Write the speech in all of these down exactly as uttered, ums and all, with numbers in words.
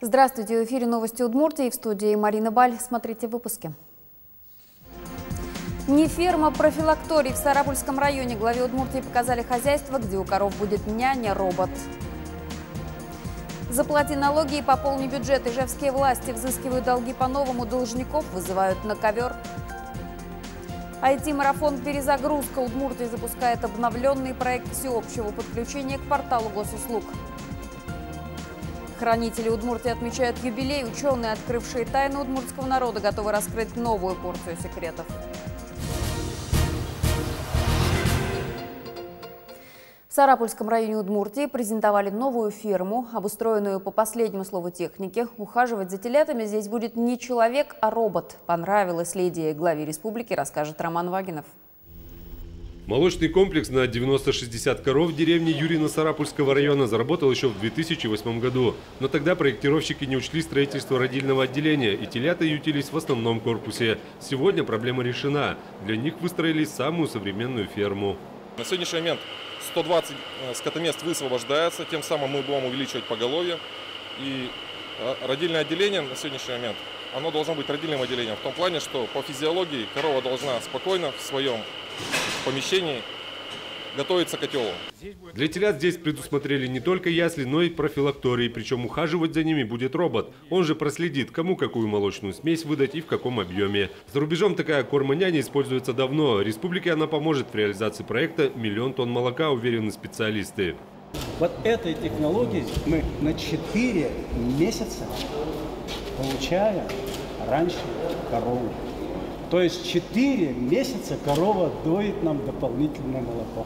Здравствуйте, в эфире новости Удмуртии, в студии Марина Баль. Смотрите в выпуске. Не ферма, профилакторий. В Сарапульском районе главе Удмуртии показали хозяйство, где у коров будет няня-робот. Заплати налоги и пополни бюджет. Ижевские власти взыскивают долги по-новому, должников вызывают на ковер. ай ти-марафон «Перезагрузка». Удмуртия запускает обновленный проект всеобщего подключения к порталу госуслуг. Хранители Удмуртии отмечают юбилей. Ученые, открывшие тайны удмуртского народа, готовы раскрыть новую порцию секретов. В Сарапульском районе Удмуртии презентовали новую ферму, обустроенную по последнему слову техники. Ухаживать за телятами здесь будет не человек, а робот. Понравилась ли идея главе республики, расскажет Роман Вагинов. Молочный комплекс на девяносто шестьдесят коров в деревне Юрьино-Сарапульского района заработал еще в две тысячи восьмом году. Но тогда проектировщики не учли строительство родильного отделения, и телята ютились в основном корпусе. Сегодня проблема решена. Для них выстроили самую современную ферму. На сегодняшний момент сто двадцать скотомест высвобождается, тем самым мы будем увеличивать поголовье. И родильное отделение на сегодняшний момент, оно должно быть родильным отделением в том плане, что по физиологии корова должна спокойно в своем помещении готовиться к котелу. Для телят здесь предусмотрели не только ясли, но и профилактории, причем ухаживать за ними будет робот. Он же проследит, кому какую молочную смесь выдать и в каком объеме. За рубежом такая кормоняня используется давно. Республике она поможет в реализации проекта «Миллион тонн молока», уверены специалисты. Вот этой технологией мы на четыре месяца получаем раньше корову. То есть четыре месяца корова доит нам дополнительное молоко.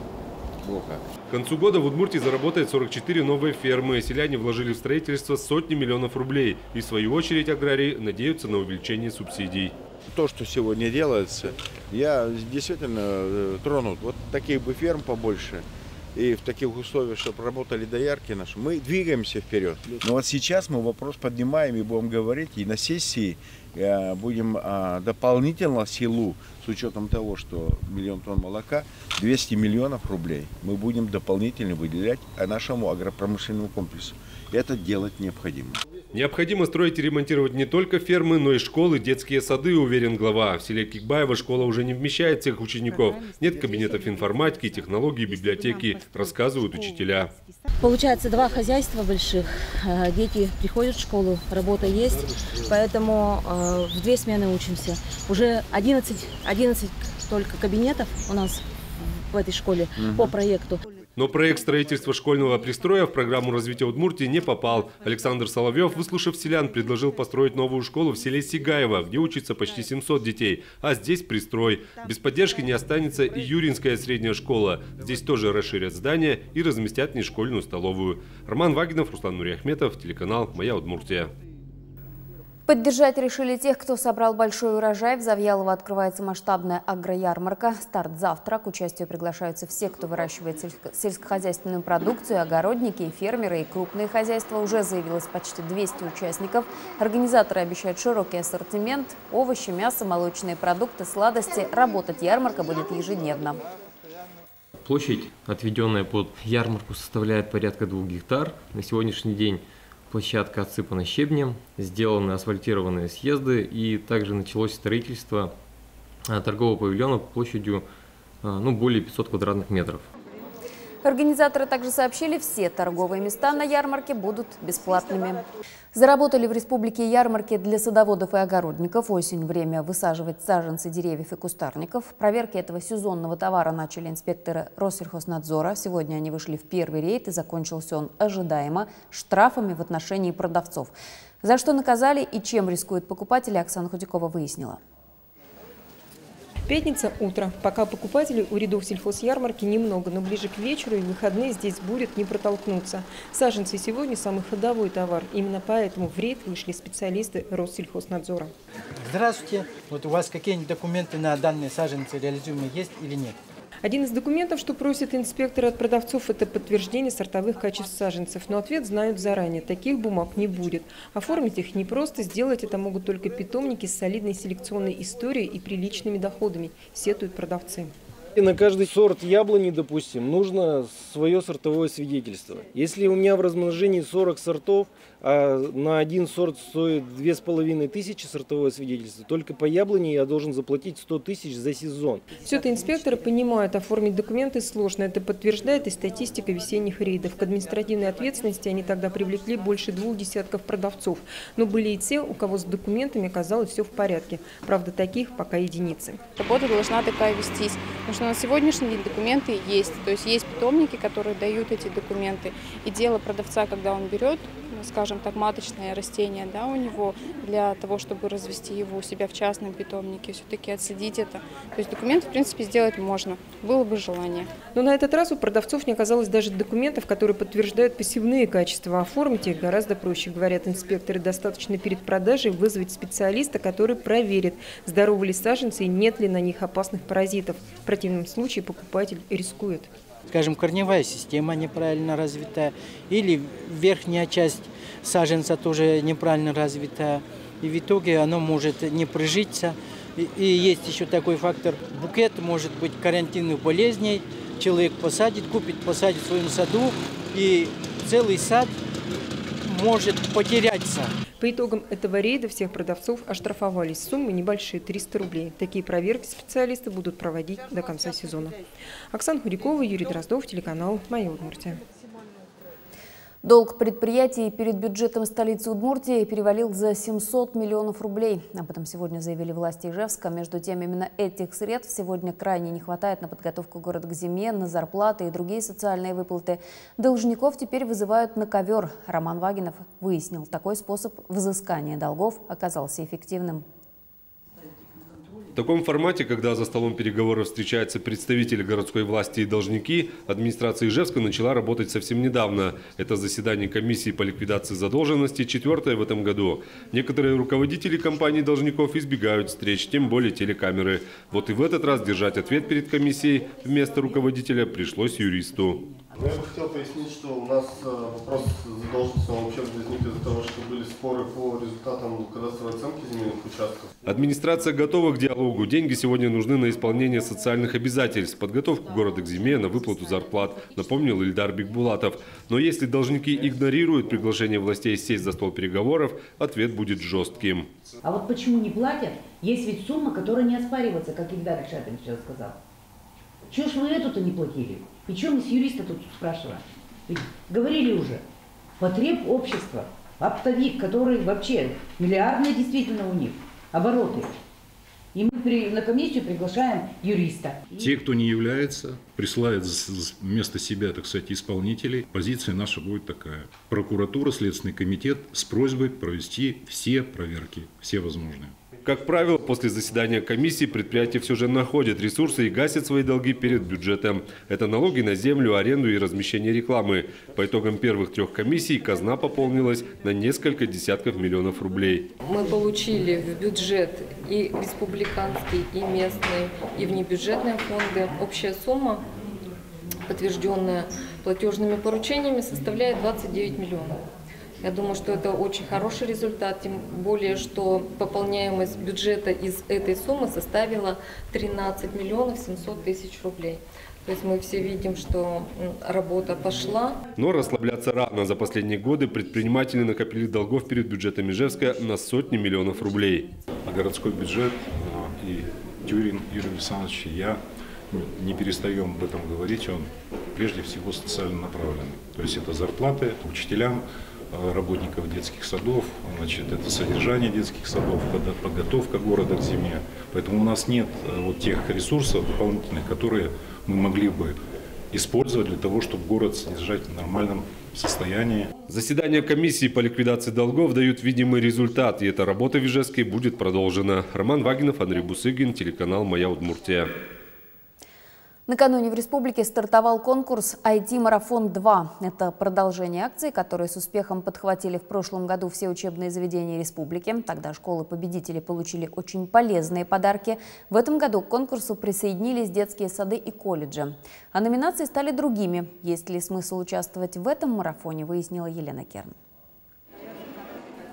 К концу года в Удмуртии заработает сорок четыре новые фермы. Селяне вложили в строительство сотни миллионов рублей. И в свою очередь аграрии надеются на увеличение субсидий. То, что сегодня делается, я действительно тронут. Вот таких бы ферм побольше. И в таких условиях, чтобы работали доярки наши, мы двигаемся вперед. Но вот сейчас мы вопрос поднимаем и будем говорить, и на сессии э, будем э, дополнительно силу, с учетом того, что миллион тонн молока, двести миллионов рублей мы будем дополнительно выделять нашему агропромышленному комплексу. Это делать необходимо. Необходимо строить и ремонтировать не только фермы, но и школы, детские сады, уверен глава. В селе Кикбаево школа уже не вмещает всех учеников. Нет кабинетов информатики, технологий, библиотеки, рассказывают учителя. Получается, два хозяйства больших. Дети приходят в школу, работа есть, поэтому в две смены учимся. Уже одиннадцать, одиннадцать только кабинетов у нас в этой школе по проекту. Но проект строительства школьного пристроя в программу развития Удмуртии не попал. Александр Соловьев, выслушав селян, предложил построить новую школу в селе Сигаево, где учится почти семьсот детей. А здесь пристрой. Без поддержки не останется и Юринская средняя школа. Здесь тоже расширят здание и разместят нешкольную столовую. Роман Вагинов, Руслан Нуриахметов, телеканал «Моя Удмуртия». Поддержать решили тех, кто собрал большой урожай. В Завьялово открывается масштабная агроярмарка. Старт завтра. К участию приглашаются все, кто выращивает сельскохозяйственную продукцию, огородники и фермеры, и крупные хозяйства. Уже заявилось почти двести участников. Организаторы обещают широкий ассортимент: овощи, мясо, молочные продукты, сладости. Работать ярмарка будет ежедневно. Площадь, отведенная под ярмарку, составляет порядка двух гектар. На сегодняшний день площадка отсыпана щебнем, сделаны асфальтированные съезды, и также началось строительство торгового павильона площадью ну, более пятисот квадратных метров. Организаторы также сообщили, все торговые места на ярмарке будут бесплатными. Заработали в республике ярмарки для садоводов и огородников. Осень – время высаживать саженцы деревьев и кустарников. Проверки этого сезонного товара начали инспекторы Россельхознадзора. Сегодня они вышли в первый рейд, и закончился он ожидаемо штрафами в отношении продавцов. За что наказали и чем рискуют покупатели, Оксана Худякова выяснила. Пятница, утро. Пока покупателей у рядов сельхозярмарки немного, но ближе к вечеру и в выходные здесь будет не протолкнуться. Саженцы сегодня самый ходовой товар. Именно поэтому в рейд вышли специалисты Россельхознадзора. Здравствуйте. Вот у вас какие-нибудь документы на данные саженцы реализуемые есть или нет? Один из документов, что просят инспекторы от продавцов, это подтверждение сортовых качеств саженцев. Но ответ знают заранее. Таких бумаг не будет. Оформить их непросто. Сделать это могут только питомники с солидной селекционной историей и приличными доходами, сетуют продавцы. И на каждый сорт яблони, допустим, нужно свое сортовое свидетельство. Если у меня в размножении сорок сортов, а на один сорт стоит две с половиной тысячи сортовое свидетельство, только по яблоне я должен заплатить сто тысяч за сезон. Все это инспекторы понимают, оформить документы сложно. Это подтверждает и статистика весенних рейдов. К административной ответственности они тогда привлекли больше двух десятков продавцов. Но были и те, у кого с документами оказалось все в порядке. Правда, таких пока единицы. Работа должна такая вестись, потому что на сегодняшний день документы есть. То есть есть питомники, которые дают эти документы. И дело продавца, когда он берет, скажем так, маточное растение, да, у него, для того, чтобы развести его у себя в частном питомнике, все-таки отследить это. То есть документы, в принципе, сделать можно, было бы желание. Но на этот раз у продавцов не оказалось даже документов, которые подтверждают посевные качества. Оформить их гораздо проще, говорят инспекторы. Достаточно перед продажей вызвать специалиста, который проверит, здоровы ли саженцы и нет ли на них опасных паразитов. В противном случае покупатель рискует. Скажем, корневая система неправильно развита, или верхняя часть саженца тоже неправильно развита, и в итоге оно может не прижиться. И, и есть еще такой фактор, букет может быть карантинных болезней, человек посадит, купит, посадит в своем саду, и целый сад может потеряться. По итогам этого рейда всех продавцов оштрафовались. Суммы небольшие – триста рублей. Такие проверки специалисты будут проводить до конца сезона. Оксана Худякова, Юрий Дроздов, телеканал «Моя Удмуртия». Долг предприятий перед бюджетом столицы Удмуртии перевалил за семьсот миллионов рублей. Об этом сегодня заявили власти Ижевска. Между тем, именно этих средств сегодня крайне не хватает на подготовку города к зиме, на зарплаты и другие социальные выплаты. Должников теперь вызывают на ковер. Роман Вагинов выяснил, такой способ взыскания долгов оказался эффективным. В таком формате, когда за столом переговоров встречаются представители городской власти и должники, администрация Ижевска начала работать совсем недавно. Это заседание комиссии по ликвидации задолженности, четвертое в этом году. Некоторые руководители компаний должников избегают встреч, тем более телекамеры. Вот и в этот раз держать ответ перед комиссией вместо руководителя пришлось юристу. Я бы хотел пояснить, что у нас вопрос задолженности вообще возник из-за того, что были споры по результатам кадастровой оценки земельных участков. Администрация готова к диалогу. Деньги сегодня нужны на исполнение социальных обязательств, подготовку города к зиме, на выплату зарплат, напомнил Ильдар Бикбулатов. Но если должники игнорируют приглашение властей сесть за стол переговоров, ответ будет жестким. А вот почему не платят? Есть ведь сумма, которая не оспаривается, как Ильдар Шапин сейчас сказал. Чего ж вы эту-то не платили? И что мы с юриста тут спрашиваем? Ведь говорили уже, потреб общества, оптовик, который вообще миллиардные действительно у них обороты. И мы при, на комиссию приглашаем юриста. Те, кто не является, присылают вместо себя, так сказать, исполнителей. Позиция наша будет такая. Прокуратура, Следственный комитет с просьбой провести все проверки, все возможные. Как правило, после заседания комиссии предприятия все же находят ресурсы и гасят свои долги перед бюджетом. Это налоги на землю, аренду и размещение рекламы. По итогам первых трех комиссий казна пополнилась на несколько десятков миллионов рублей. Мы получили в бюджет и республиканский, и местный, и внебюджетные фонды. Общая сумма, подтвержденная платежными поручениями, составляет двадцать девять миллионов. Я думаю, что это очень хороший результат, тем более, что пополняемость бюджета из этой суммы составила тринадцать миллионов семьсот тысяч рублей. То есть мы все видим, что работа пошла. Но расслабляться рано. За последние годы предприниматели накопили долгов перед бюджетом Ижевска на сотни миллионов рублей. А городской бюджет и Тюрин Юрий Александрович, и я не перестаем об этом говорить, он прежде всего социально направленный. То есть это зарплаты учителям, работников детских садов, значит, это содержание детских садов, подготовка города к зиме. Поэтому у нас нет вот тех ресурсов дополнительных, которые мы могли бы использовать для того, чтобы город содержать в нормальном состоянии. Заседания комиссии по ликвидации долгов дают видимый результат, и эта работа в Ижевске будет продолжена. Роман Вагинов, Андрей Бусыгин, телеканал «Моя Удмуртия». Накануне в республике стартовал конкурс ай ти-марафон два. Это продолжение акции, которые с успехом подхватили в прошлом году все учебные заведения республики. Тогда школы-победители получили очень полезные подарки. В этом году к конкурсу присоединились детские сады и колледжи. А номинации стали другими. Есть ли смысл участвовать в этом марафоне, выяснила Елена Керн.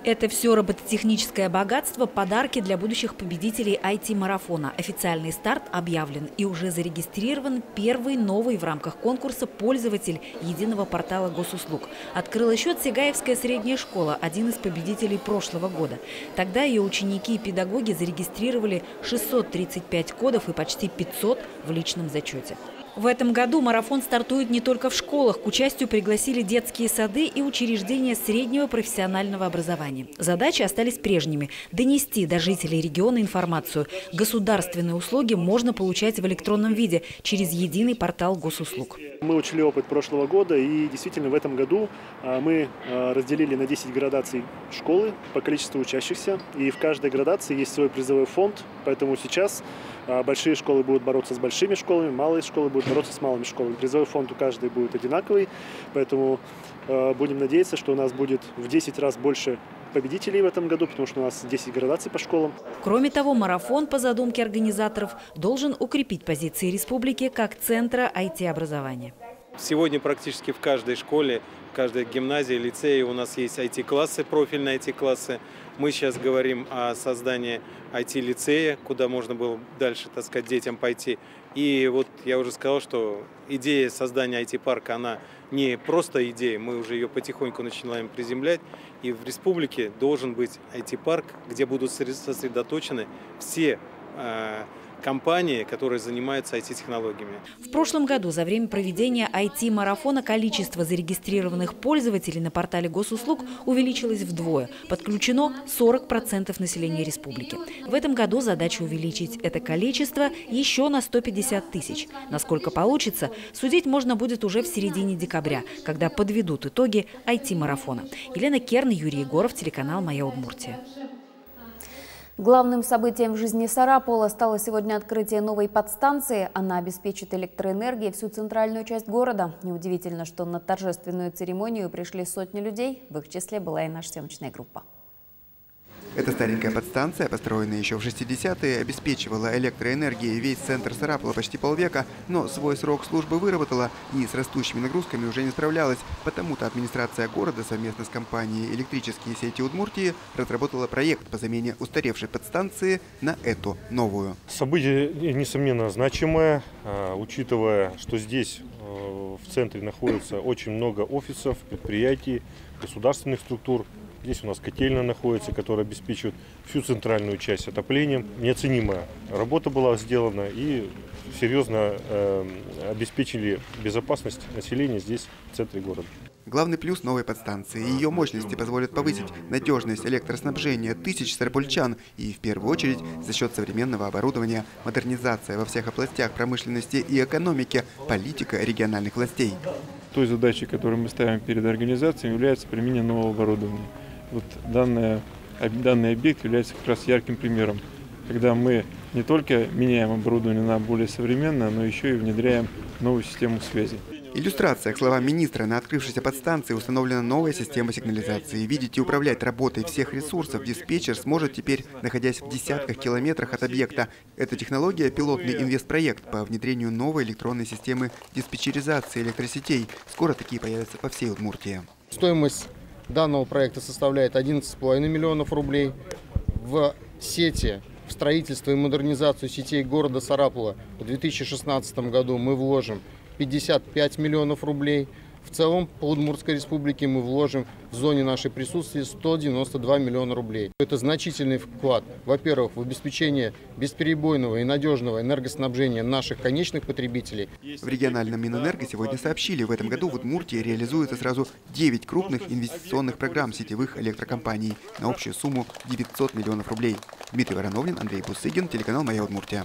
Это все робототехническое богатство – подарки для будущих победителей ай ти-марафона. Официальный старт объявлен и уже зарегистрирован первый новый в рамках конкурса пользователь единого портала госуслуг. Открыла счет Сигаевская средняя школа, один из победителей прошлого года. Тогда ее ученики и педагоги зарегистрировали шестьсот тридцать пять кодов и почти пятьсот в личном зачете. В этом году марафон стартует не только в школах. К участию пригласили детские сады и учреждения среднего профессионального образования. Задачи остались прежними – донести до жителей региона информацию. Государственные услуги можно получать в электронном виде через единый портал госуслуг. Мы учли опыт прошлого года, и действительно в этом году мы разделили на десять градаций школы по количеству учащихся. И в каждой градации есть свой призовой фонд, поэтому сейчас большие школы будут бороться с большими школами, малые школы будут бороться с малыми школами. Призовой фонд у каждой будет одинаковый, поэтому будем надеяться, что у нас будет в десять раз больше победителей в этом году, потому что у нас десять градаций по школам. Кроме того, марафон, по задумке организаторов, должен укрепить позиции республики как центра ай ти-образования. Сегодня практически в каждой школе, в каждой гимназии, лицее у нас есть ай ти-классы, профильные ай ти-классы. Мы сейчас говорим о создании ай ти-лицея, куда можно было дальше, так сказать, детям пойти. И вот я уже сказал, что идея создания ай ти-парка, она не просто идея, мы уже ее потихоньку начинаем приземлять. И в республике должен быть ай ти-парк, где будут сосредоточены все э, компании, которые занимаются ай ти-технологиями. В прошлом году за время проведения ай ти-марафона количество зарегистрированных пользователей на портале госуслуг увеличилось вдвое. Подключено сорок процентов населения республики. В этом году задача увеличить это количество еще на сто пятьдесят тысяч. Насколько получится, судить можно будет уже в середине декабря, когда подведут итоги ай ти-марафона. Елена Керн, Юрий Егоров, телеканал «Моя Удмуртия». Главным событием в жизни Сарапула стало сегодня открытие новой подстанции. Она обеспечит электроэнергией всю центральную часть города. Неудивительно, что на торжественную церемонию пришли сотни людей. В их числе была и наша съемочная группа. Эта старенькая подстанция, построенная еще в шестидесятые, обеспечивала электроэнергией весь центр Сарапула почти полвека, но свой срок службы выработала и с растущими нагрузками уже не справлялась. Потому-то администрация города совместно с компанией «Электрические сети Удмуртии» разработала проект по замене устаревшей подстанции на эту новую. Событие, несомненно, значимое, учитывая, что здесь в центре находится очень много офисов, предприятий, государственных структур. Здесь у нас котельная находится, которая обеспечивает всю центральную часть отоплением. Неоценимая работа была сделана и серьезно э, обеспечили безопасность населения здесь, в центре города. Главный плюс новой подстанции – ее мощности позволят повысить надежность электроснабжения тысяч сарапульчан и, в первую очередь, за счет современного оборудования, модернизация во всех областях промышленности и экономики, политика региональных властей. Той задачей, которую мы ставим перед организацией, является применение нового оборудования. Вот данное, данный объект является как раз ярким примером, когда мы не только меняем оборудование на более современное, но еще и внедряем новую систему связи. Иллюстрация к словам министра: на открывшейся подстанции установлена новая система сигнализации. Видеть и управлять работой всех ресурсов диспетчер сможет теперь, находясь в десятках километрах от объекта. Эта технология – пилотный инвестпроект по внедрению новой электронной системы диспетчеризации электросетей. Скоро такие появятся по всей Удмуртии. Стоимость данного проекта составляет одиннадцать с половиной миллионов рублей. В сети, в строительство и модернизацию сетей города Сарапула в две тысячи шестнадцатом году мы вложим пятьдесят пять миллионов рублей. В целом по Удмуртской республике мы вложим в зоне нашей присутствия сто девяносто два миллиона рублей. Это значительный вклад, во-первых, в обеспечение бесперебойного и надежного энергоснабжения наших конечных потребителей. В региональном Минэнерго сегодня сообщили, в этом году в Удмуртии реализуется сразу девять крупных инвестиционных программ сетевых электрокомпаний на общую сумму девятьсот миллионов рублей. Дмитрий Вороновнин, Андрей Бусыгин, телеканал «Моя Удмуртия».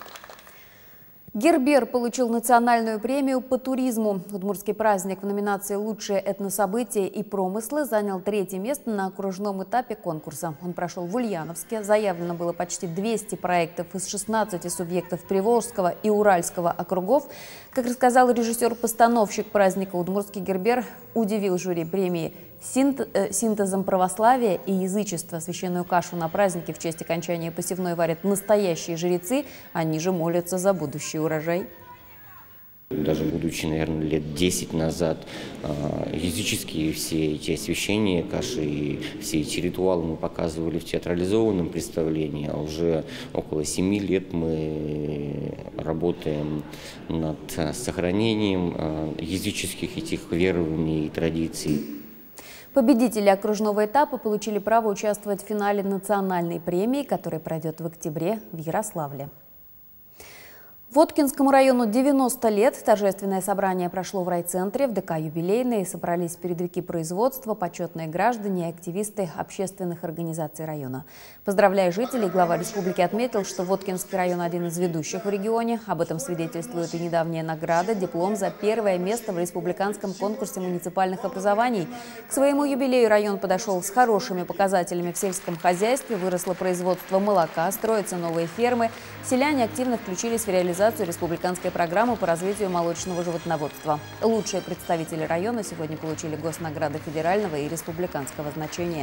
Гербер получил национальную премию по туризму. Удмуртский праздник в номинации «Лучшие этнособытия и промыслы» занял третье место на окружном этапе конкурса. Он прошел в Ульяновске. Заявлено было почти двести проектов из шестнадцати субъектов Приволжского и Уральского округов. Как рассказал режиссер-постановщик праздника, удмуртский гербер удивил жюри премии синтезом православия и язычества. Священную кашу на празднике в честь окончания посевной варят настоящие жрецы, они же молятся за будущий урожай. Даже будучи, наверное, лет десять назад, языческие все эти освящения каши и все эти ритуалы мы показывали в театрализованном представлении, а уже около семи лет мы работаем над сохранением языческих этих верований и традиций. Победители окружного этапа получили право участвовать в финале национальной премии, которая пройдет в октябре в Ярославле. Воткинскому району девяносто лет. Торжественное собрание прошло в райцентре, в ДК «Юбилейный». Собрались передовики производства, почетные граждане и активисты общественных организаций района. Поздравляя жителей, глава республики отметил, что Воткинский район один из ведущих в регионе. Об этом свидетельствует и недавняя награда – диплом за первое место в республиканском конкурсе муниципальных образований. К своему юбилею район подошел с хорошими показателями в сельском хозяйстве. Выросло производство молока, строятся новые фермы. Селяне активно включились в реализацию республиканской программы по развитию молочного животноводства. Лучшие представители района сегодня получили госнаграды федерального и республиканского значения.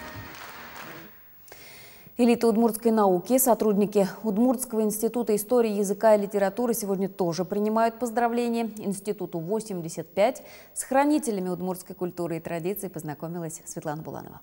Элита удмуртской науки, сотрудники Удмуртского института истории, языка и литературы сегодня тоже принимают поздравления. Институту восемьдесят пять. С хранителями удмуртской культуры и традиций познакомилась Светлана Буланова.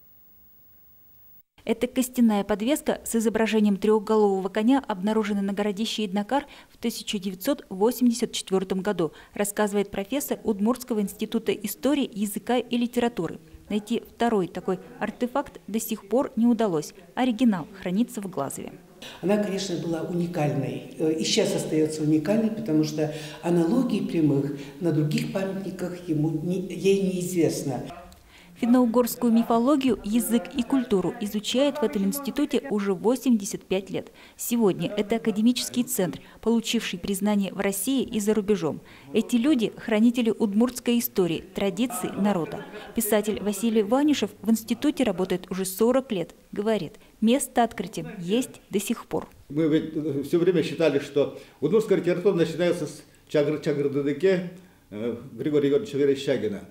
Это костяная подвеска с изображением трехголового коня, обнаружена на городище Иднакар в тысяча девятьсот восемьдесят четвёртом году, рассказывает профессор Удмуртского института истории, языка и литературы. Найти второй такой артефакт до сих пор не удалось. Оригинал хранится в Глазове. Она, конечно, была уникальной. И сейчас остается уникальной, потому что аналогий прямых на других памятниках ему не, ей неизвестно. Финно-угорскую мифологию, язык и культуру изучает в этом институте уже восемьдесят пять лет. Сегодня это академический центр, получивший признание в России и за рубежом. Эти люди – хранители удмуртской истории, традиций народа. Писатель Василий Ванюшев в институте работает уже сорок лет. Говорит, место открытия есть до сих пор. Мы ведь все время считали, что удмуртская литература начинается с Чагр-Чагр-Дадыке Григория Егоровича Верещагина.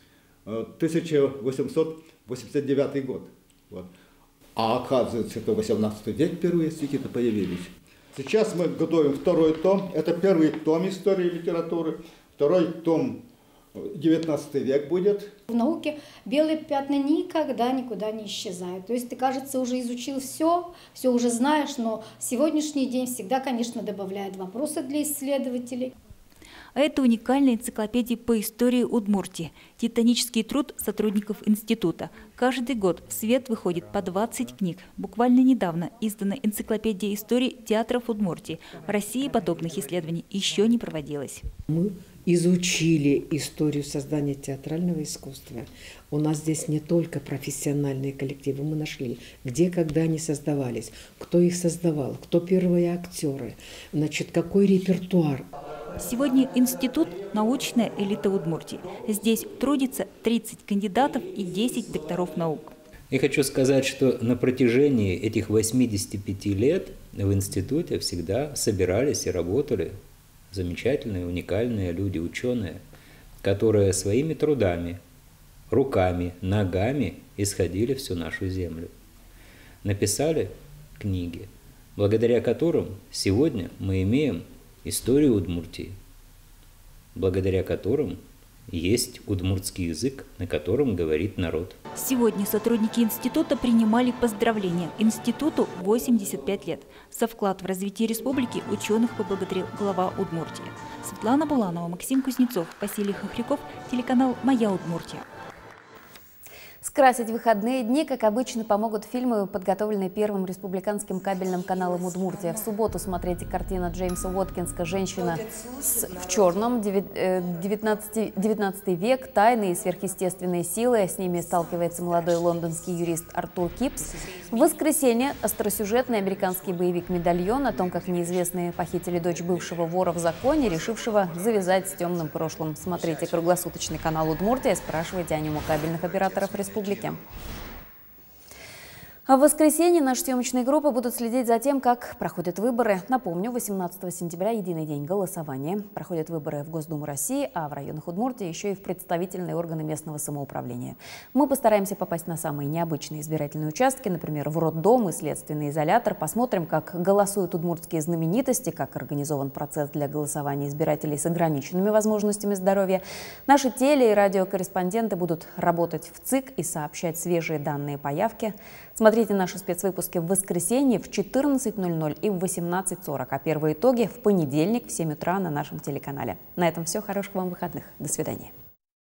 тысяча восемьсот восемьдесят девятый год. Вот. А оказывается, это восемнадцатый век впервые стихи-то появились. Сейчас мы готовим второй том. Это первый том истории литературы. Второй том девятнадцатый век будет. В науке белые пятна никогда никуда не исчезают. То есть ты, кажется, уже изучил все, все уже знаешь, но сегодняшний день всегда, конечно, добавляет вопросы для исследователей. А это уникальная энциклопедия по истории Удмуртии. Титанический труд сотрудников института. Каждый год в свет выходит по двадцать книг. Буквально недавно издана энциклопедия истории театров Удмуртии. В России подобных исследований еще не проводилось. Мы изучили историю создания театрального искусства. У нас здесь не только профессиональные коллективы. Мы нашли, где, когда они создавались, кто их создавал, кто первые актеры, значит, какой репертуар. Сегодня институт – научная элита Удмуртии. Здесь трудится тридцать кандидатов и десять докторов наук. Я хочу сказать, что на протяжении этих восьмидесяти пяти лет в институте всегда собирались и работали замечательные, уникальные люди, ученые, которые своими трудами, руками, ногами исходили всю нашу землю. Написали книги, благодаря которым сегодня мы имеем историю Удмуртии, благодаря которым есть удмуртский язык, на котором говорит народ. Сегодня сотрудники института принимали поздравления. Институту восемьдесят пять лет. За вклад в развитие республики ученых поблагодарил глава Удмуртии. Светлана Буланова, Максим Кузнецов, Василий Хохряков, телеканал «Моя Удмуртия». Скрасить выходные дни, как обычно, помогут фильмы, подготовленные Первым республиканским кабельным каналом «Удмуртия». В субботу смотрите картину Джеймса Уоткинска «Женщина в черном», девятнадцатый век, тайны и сверхъестественные силы. С ними сталкивается молодой лондонский юрист Артур Кипс. В воскресенье остросюжетный американский боевик «Медальон» о том, как неизвестные похитили дочь бывшего вора в законе, решившего завязать с темным прошлым. Смотрите круглосуточный канал «Удмуртия», спрашивайте о нем у кабельных операторов республики. В воскресенье наши съемочные группы будут следить за тем, как проходят выборы. Напомню, восемнадцатого сентября – единый день голосования. Проходят выборы в Госдуму России, а в районах Удмуртии еще и в представительные органы местного самоуправления. Мы постараемся попасть на самые необычные избирательные участки, например, в роддом и следственный изолятор. Посмотрим, как голосуют удмуртские знаменитости, как организован процесс для голосования избирателей с ограниченными возможностями здоровья. Наши теле- и радиокорреспонденты будут работать в ЦИК и сообщать свежие данные по явке. Смотрите наши спецвыпуски в воскресенье в четырнадцать ноль ноль и в восемнадцать сорок, а первые итоги в понедельник в семь утра на нашем телеканале. На этом все. Хороших вам выходных. До свидания.